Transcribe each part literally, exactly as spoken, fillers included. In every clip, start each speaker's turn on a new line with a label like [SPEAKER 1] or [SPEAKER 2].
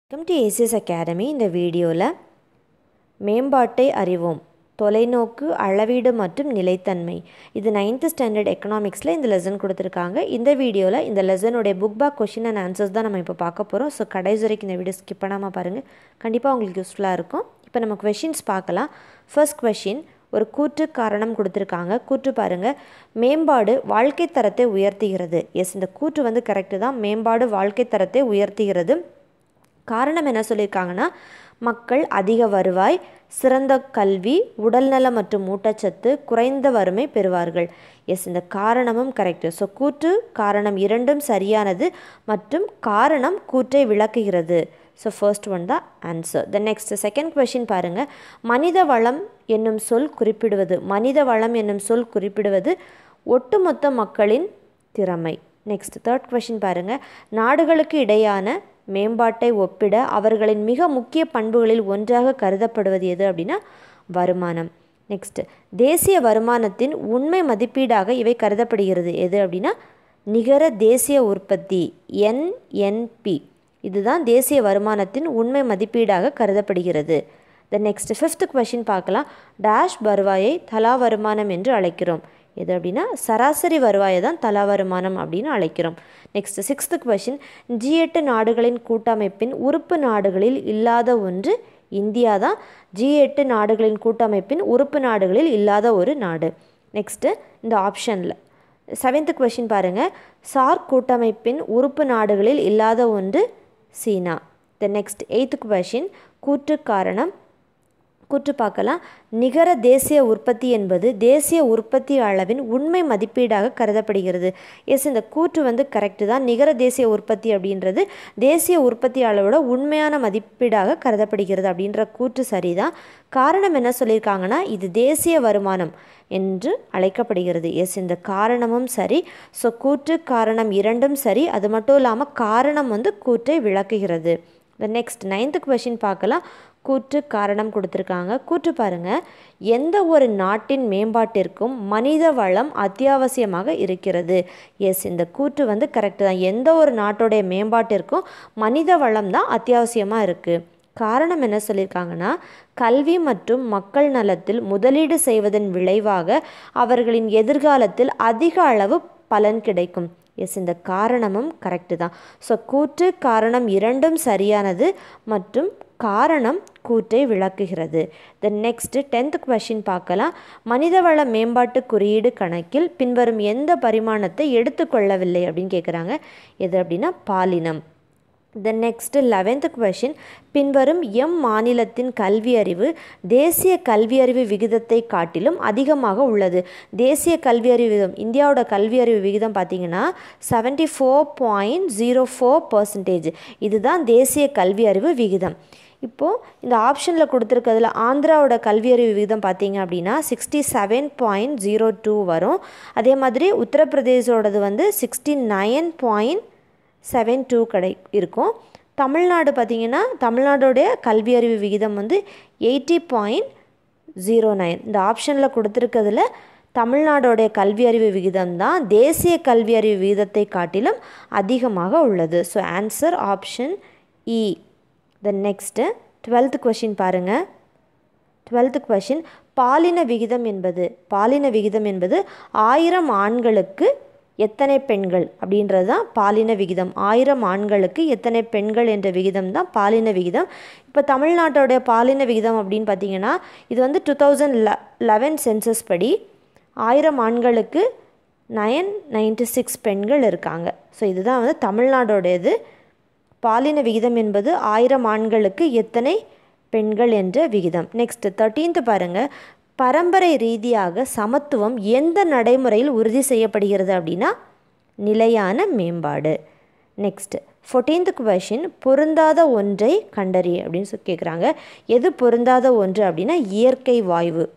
[SPEAKER 1] Welcome to ACS academy. இந்த வீடியோவில் மேம்பாட்டை அறிவோம், தொலைநோக்கு, அளவீடு மற்றும் நிலைத்தன்மை, இது நைன்த்து ஸ்டாண்டர்ட் எக்கனாமிக்ஸில் இந்த லெசன் கொடுத்துருக்காங்க. இந்த வீடியோவில் இந்த லெசனுடைய book back question and answers தான் நம்ம இப்போ பார்க்க போகிறோம். ஸோ கடைசி வரைக்கும் இந்த வீடியோ ஸ்கிப் பண்ணாமல் பாருங்கள், கண்டிப்பாக உங்களுக்கு யூஸ்ஃபுல்லாக இருக்கும். இப்போ நம்ம கொஷின்ஸ் பார்க்கலாம். ஃபர்ஸ்ட் கொஷின், ஒரு கூற்று காரணம் கொடுத்துருக்காங்க. கூற்று பாருங்கள், மேம்பாடு வாழ்க்கை தரத்தை உயர்த்துகிறது. எஸ், இந்த கூற்று வந்து கரெக்டு தான். மேம்பாடு வாழ்க்கை தரத்தை உயர்த்துகிறது. காரணம் என்ன சொல்லியிருக்காங்கன்னா, மக்கள் அதிக வருவாய், சிறந்த கல்வி, உடல்நலம் மற்றும் ஊட்டச்சத்து, குறைந்த வறுமை பெறுவார்கள். எஸ், இந்த காரணமும் கரெக்டு. ஸோ கூற்று காரணம் இரண்டும் சரியானது மற்றும் காரணம் கூற்றை விளக்குகிறது. ஸோ ஃபர்ஸ்ட் ஒன் தான் answer. The next second question பாருங்கள், மனித வளம் என்னும் சொல் குறிப்பிடுவது. மனித வளம் என்னும் சொல் குறிப்பிடுவது ஒட்டுமொத்த மக்களின் திறமை. நெக்ஸ்ட் தேர்ட் கொஷின் பாருங்கள், நாடுகளுக்கு இடையான மேம்பாட்டை ஒப்பிட அவர்களின் மிக முக்கிய பண்புகளில் ஒன்றாக கருதப்படுவது எது அப்படின்னா வருமானம். நெக்ஸ்ட், தேசிய வருமானத்தின் உண்மை மதிப்பீடாக இவை கருதப்படுகிறது எது அப்படின்னா நிகர தேசிய உற்பத்தி, என்என்பி. இதுதான் தேசிய வருமானத்தின் உண்மை மதிப்பீடாக கருதப்படுகிறது. த நெக்ஸ்ட் ஃபிஃப்த் கொஷின் பார்க்கலாம், டேஷ் வருவாயை தலா வருமானம் என்று அழைக்கிறோம். எது அப்படின்னா சராசரி வருவாயை தான் தலா வருமானம் அப்படின்னு அழைக்கிறோம். நெக்ஸ்ட் சிக்ஸ்த் கொஷின், ஜி எட்டு நாடுகளின் கூட்டமைப்பின் உறுப்பு நாடுகளில் இல்லாத ஒன்று இந்தியா தான். ஜி எட்டு நாடுகளின் கூட்டமைப்பின் உறுப்பு நாடுகளில் இல்லாத ஒரு நாடு. நெக்ஸ்ட்டு இந்த ஆப்ஷனில் செவன்த் கொஷின் பாருங்கள், சார்க் கூட்டமைப்பின் உறுப்பு நாடுகளில் இல்லாத ஒன்று சீனா. த நெக்ஸ்ட் எய்த் கொஷின், கூற்று காரணம். கூற்று பார்க்கலாம், நிகர தேசிய உற்பத்தி என்பது தேசிய உற்பத்தி அளவின் உண்மை மதிப்பீடாக கருதப்படுகிறது. எஸ், இந்த கூற்று வந்து கரெக்டு தான். நிகர தேசிய உற்பத்தி அப்படின்றது தேசிய உற்பத்தி அளவோட உண்மையான மதிப்பீடாக கருதப்படுகிறது அப்படின்ற கூற்று சரிதான். காரணம் என்ன சொல்லியிருக்காங்கன்னா, இது தேசிய வருமானம் என்று அழைக்கப்படுகிறது. எஸ், இந்த காரணமும் சரி. ஸோ கூற்று காரணம் இரண்டும் சரி. அது மட்டும் இல்லாமல் காரணம் வந்து கூற்றை விளக்குகிறது. த நெக்ஸ்ட் நைன்த் கொஷின் பார்க்கலாம். கூற்று காரணம் கொடுத்துருக்காங்க. கூற்று பாருங்கள், எந்த ஒரு நாட்டின் மேம்பாட்டிற்கும் மனித வளம் அத்தியாவசியமாக இருக்கிறது. எஸ், இந்த கூற்று வந்து கரெக்டு தான். எந்த ஒரு நாட்டோடைய மேம்பாட்டிற்கும் மனித வளம் தான் அத்தியாவசியமாக இருக்குது. காரணம் என்ன சொல்லியிருக்காங்கன்னா, கல்வி மற்றும் மக்கள் நலத்தில் முதலீடு செய்வதன் விளைவாக அவர்களின் எதிர்காலத்தில் அதிக அளவு பலன் கிடைக்கும். எஸ், இந்த காரணமும் கரெக்டு தான். ஸோ கூற்று காரணம் இரண்டும் சரியானது மற்றும் காரணம் கூற்றை விளக்குகிறது. த நெக்ஸ்ட் டென்த் கொஷின் பார்க்கலாம். மனிதவள மேம்பாட்டு குறியீடு கணக்கில் பின்வரும் எந்த பரிமாணத்தை எடுத்துக்கொள்ளவில்லை அப்படின்னு கேட்குறாங்க. எது அப்படின்னா பாலினம். த நெக்ஸ்ட் லெவன்த் கொஷின், பின்வரும் எம் மாநிலத்தின் கல்வி அறிவு தேசிய கல்வி அறிவு விகிதத்தை காட்டிலும் அதிகமாக உள்ளது. தேசிய கல்வி அறிவு விகிதம், இந்தியாவோட கல்வி அறிவு விகிதம் பார்த்திங்கன்னா seventy four point zero four percentage. இதுதான் தேசிய கல்வி அறிவு விகிதம். இப்போது இந்த ஆப்ஷனில் கொடுத்துருக்கிறதுல ஆந்திராவோட கல்வி அறிவு விகிதம் பார்த்திங்க அப்படின்னா sixty seven point zero two வரும். அதே மாதிரி உத்தரப்பிரதேசோடது வந்து sixty nine point seven two கடை இருக்கும். தமிழ்நாடு பார்த்திங்கன்னா தமிழ்நாடோடைய கல்வி அறிவு விகிதம் வந்து எயிட்டி பாயிண்ட் ஜீரோ நைன். இந்த ஆப்ஷனில் கொடுத்துருக்கிறதுல தமிழ்நாடோடைய கல்வி அறிவு விகிதம் தான் தேசிய கல்வி அறிவு விகிதத்தை காட்டிலும் அதிகமாக உள்ளது. ஸோ ஆன்சர் ஆப்ஷன் இ. த நெக்ஸ்ட்டு டுவெல்த் கொஷின் பாருங்கள். டுவெல்த் கொஷின், பாலின விகிதம் என்பது பாலின விகிதம் என்பது ஆயிரம் ஆண்களுக்கு எத்தனை பெண்கள் அப்படின்றது தான் பாலின விகிதம். ஆயிரம் ஆண்களுக்கு எத்தனை பெண்கள் என்ற விகிதம் தான் பாலின விகிதம். இப்போ தமிழ்நாட்டோடைய பாலின விகிதம் அப்படின்னு பார்த்தீங்கன்னா இது வந்து டூ தௌசண்ட் லெ லெவன் சென்சஸ் படி ஆயிரம் ஆண்களுக்கு நயன் நைன்டி சிக்ஸ் பெண்கள் இருக்காங்க. ஸோ இதுதான் வந்து தமிழ்நாடோடையது. பாலின விகிதம் என்பது ஆயிரம் ஆண்களுக்கு எத்தனை பெண்கள் என்ற விகிதம். நெக்ஸ்ட் தேர்ட்டீன்த் பாருங்கள், பரம்பரை ரீதியாக சமத்துவம் எந்த நடைமுறையில் உறுதி செய்யப்படுகிறது அப்படின்னா நிலையான மேம்பாடு. நெக்ஸ்ட் ஃபோர்டீன்த் கொஷின், பொருந்தாத ஒன்றை கண்டறி அப்படின்னு சொல்லி கேட்குறாங்க. எது பொருந்தாத ஒன்று அப்படின்னா இயற்கை வாயு.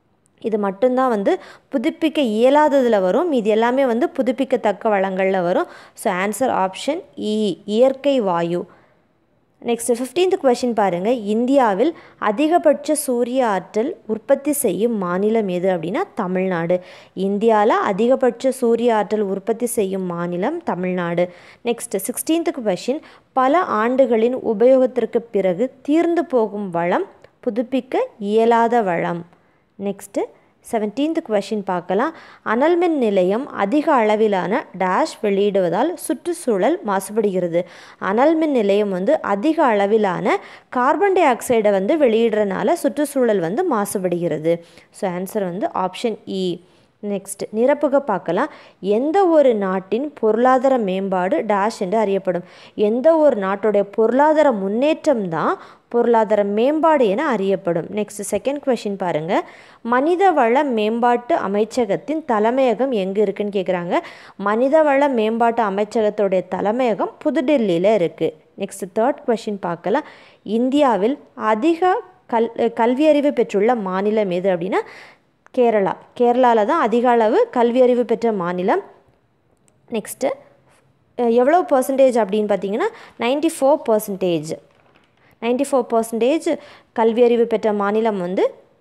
[SPEAKER 1] இது மட்டும்தான் வந்து புதுப்பிக்க இயலாததில் வரும், இது எல்லாமே வந்து புதுப்பிக்கத்தக்க வளங்களில் வரும். ஸோ ஆன்சர் ஆப்ஷன் இ, இயற்கை வாயு. நெக்ஸ்ட் ஃபிஃப்டீன்த் கொஷின் பாருங்கள். இந்தியாவில் அதிகபட்ச சூரிய ஆற்றல் உற்பத்தி செய்யும் மாநிலம் எது அப்படின்னா தமிழ்நாடு. இந்தியாவில் அதிகபட்ச சூரிய ஆற்றல் உற்பத்தி செய்யும் மாநிலம் தமிழ்நாடு. நெக்ஸ்ட் சிக்ஸ்டீன்த் கொஷின், பல ஆண்டுகளின் உபயோகத்திற்கு பிறகு தீர்ந்து போகும் வளம் புதுப்பிக்க இயலாத வளம். நெக்ஸ்ட்டு செவன்டீன்த் கொஷின் பார்க்கலாம். அனல் மின் நிலையம் அதிக அளவிலான டேஷ் வெளியிடுவதால் சுற்றுச்சூழல் மாசுபடுகிறது. அனல் மின் நிலையம் வந்து அதிக அளவிலான கார்பன் டை ஆக்சைடை வந்து வெளியிடுறதுனால சுற்றுச்சூழல் வந்து மாசுபடுகிறது. ஸோ ஆன்சர் வந்து ஆப்ஷன் இ. நெக்ஸ்ட் நிரப்புக பார்க்கலாம். எந்த ஒரு நாட்டின் பொருளாதார மேம்பாடு டேஷ் என்று அறியப்படும். எந்த ஒரு நாட்டுடைய பொருளாதார முன்னேற்றம் தான் பொருளாதார மேம்பாடு என அறியப்படும். நெக்ஸ்ட் செகண்ட் கொஷின் பாருங்கள். மனிதவள மேம்பாட்டு அமைச்சகத்தின் தலைமையகம் எங்கே இருக்குன்னு கேட்குறாங்க. மனிதவள மேம்பாட்டு அமைச்சகத்துடைய தலைமையகம் புதுடெல்லியில் இருக்குது. நெக்ஸ்ட் தேர்ட் கொஷின் பார்க்கலாம். இந்தியாவில் அதிக கல் கல்வியறிவு பெற்றுள்ள மாநிலம் எது அப்படின்னா கேரளா. கேரளாவில் தான் அதிக அளவு கல்வியறிவு பெற்ற மாநிலம். நெக்ஸ்ட்டு எவ்வளோ பர்சன்டேஜ் அப்படின்னு பார்த்தீங்கன்னா ninety four percentage ninety four percentage கல்வியறிவு பெற்ற மாநிலம் வந்து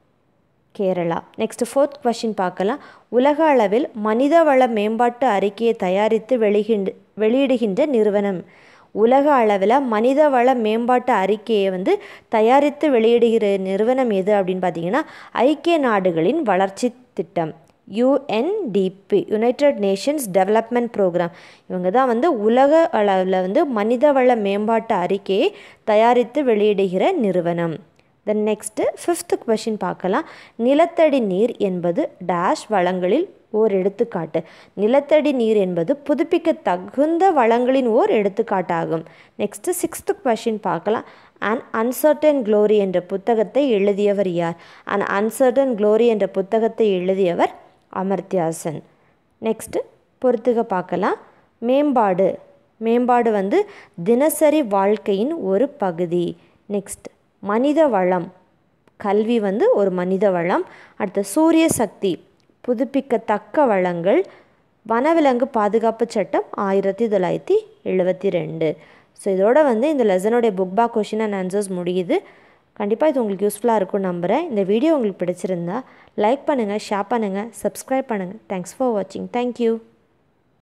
[SPEAKER 1] கேரளா. நெக்ஸ்ட் ஃபோர்த் கொஷின் பார்க்கலாம். உலக அளவில் மனிதவள மேம்பாட்டு அறிக்கையை தயாரித்து வெளிகின்ற வெளியிடுகின்ற நிறுவனம். உலக அளவில் மனிதவள மேம்பாட்டு அறிக்கையை வந்து தயாரித்து வெளியிடுகிற நிறுவனம் எது அப்படின்னு பார்த்தீங்கன்னா ஐக்கிய நாடுகளின் வளர்ச்சி திட்டம், UNDP, United Nations development programme. இவங்க தான் வந்து உலக அளவில் வந்து மனிதவள மேம்பாட்டு அறிக்கையை தயாரித்து வெளியிடுகிற நிறுவனம். தென் நெக்ஸ்ட்டு ஃபிஃப்த் கொஷின் பார்க்கலாம். நிலத்தடி நீர் என்பது டேஷ் வளங்களில் ஓர் எடுத்துக்காட்டு. நிலத்தடி நீர் என்பது புதுப்பிக்க தகுந்த வளங்களின் ஓர் எடுத்துக்காட்டாகும். நெக்ஸ்ட்டு சிக்ஸ்த்து கொஷின் பார்க்கலாம். அன் அன்சர்டன் க்ளோரி என்ற புத்தகத்தை எழுதியவர் யார்? அன் அன்சர்டன் க்ளோரி என்ற புத்தகத்தை எழுதியவர் அமர்த்தியா சென். நெக்ஸ்ட்டு பொறுத்துக பார்க்கலாம். மேம்பாடு மேம்பாடு வந்து தினசரி வாழ்க்கையின் ஒரு பகுதி. நெக்ஸ்ட் மனித வளம், கல்வி வந்து ஒரு மனித வளம். அடுத்து சூரிய சக்தி, புதுப்பிக்கத்தக்க வளங்கள். வனவிலங்கு பாதுகாப்பு சட்டம் ஆயிரத்தி தொள்ளாயிரத்தி எழுபத்தி ரெண்டு. ஸோ இதோட வந்து இந்த லெசனுடைய book back question and answers முடியுது. கண்டிப்பாக இது உங்களுக்கு யூஸ்ஃபுல்லாக இருக்கும்னு நம்புகிறேன். இந்த வீடியோ உங்களுக்கு பிடிச்சிருந்தா லைக் பண்ணுங்கள், ஷேர் பண்ணுங்கள், சப்ஸ்கிரைப் பண்ணுங்கள். தேங்க்ஸ் ஃபார் வாட்சிங். தேங்க்யூ.